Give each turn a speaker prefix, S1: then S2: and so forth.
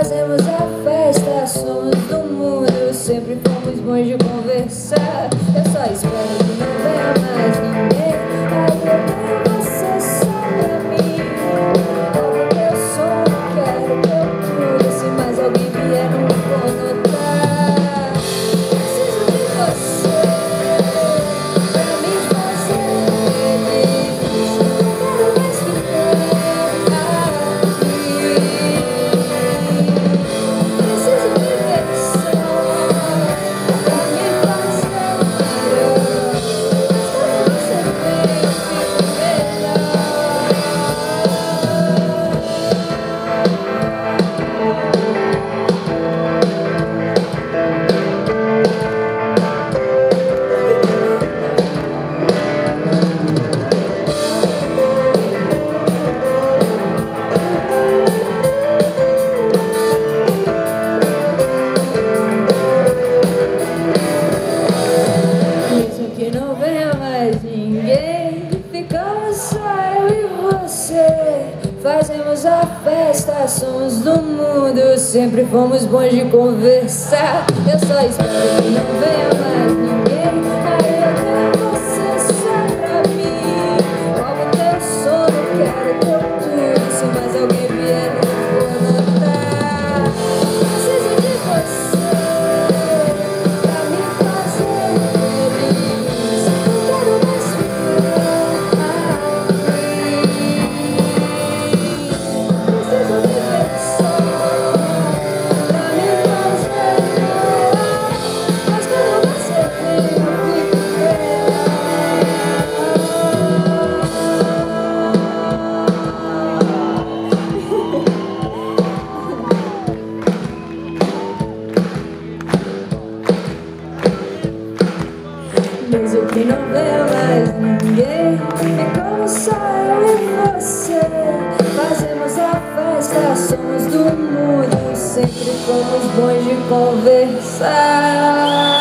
S1: fazemos a festa, somos do mundo, sempre fomos bons de conversar. Eu só espero que não venha mais ninguém, aí eu tenho você só pra mim. Logo que eu sou, quero que eu tudo, se mais alguém vier não vou notar. Preciso de você pra me fazer feliz, não quero mais ficar aqui. Preciso de você pra me fazer melhor, mas quando você vem eu fico melhor. Mesmo que não venha mais ninguém, ficamos só eu e você. Fazemos a festa, somos do mundo, sempre fomos bons de conversar. Eu só espero que não venha mais ninguém, aí eu tenho você só pra mim. Logo que eu sou, não quero teu tudo, se mais alguém vier não vou notar. Preciso de você pra me fazer feliz, não quero mais ficar aqui. Preciso de você pra me fazer melhor, mas quando você vem eu fico mesmo que não venha mais ninguém, ficamos só eu e você. Fazemos a festa, somos do mundo, sempre fomos bons de conversar.